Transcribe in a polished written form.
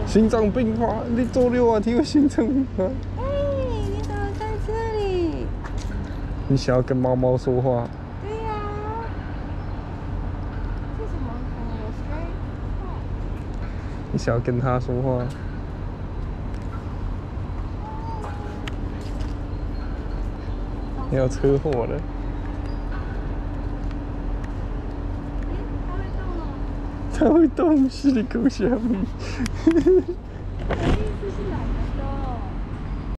心脏病发，你坐溜滑梯会心脏病发。 哎，你怎么在这里？ 你想要跟猫猫说话？ 对呀。这什么你想要跟它说话？你有车祸了。 它会动哦。 它会动，稀里咕下面。